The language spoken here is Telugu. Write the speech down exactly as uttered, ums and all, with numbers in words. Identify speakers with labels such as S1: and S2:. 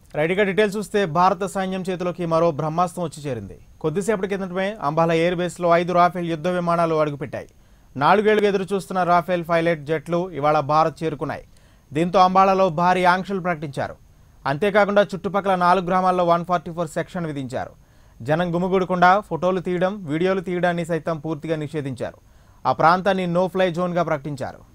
S1: రైట్గా డీటెయిల్స్ చూస్తే భారత సైన్యం చేతిలోకి మరో బ్రహ్మాస్త్రం వచ్చి చేరింది. కొద్దిసేపటి కిందటమే అంబాలా ఎయిర్ బేస్లో ఐదు రాఫెల్ యుద్ధ విమానాలు అడుగుపెట్టాయి. నాలుగేళ్లుగా ఎదురు చూస్తున్న రాఫెల్ పైలట్ జెట్లు ఇవాళ భారత్ చేరుకున్నాయి. దీంతో అంబాలాలో భారీ ఆంక్షలు ప్రకటించారు. అంతేకాకుండా చుట్టుపక్కల నాలుగు గ్రామాల్లో వన్ ఫార్టీ ఫోర్ సెక్షన్ విధించారు. జనం గుమిగూడకుండా ఫోటోలు తీయడం, వీడియోలు తీయడాన్ని సైతం పూర్తిగా నిషేధించారు. ఆ ప్రాంతాన్ని నో ఫ్లై జోన్గా ప్రకటించారు.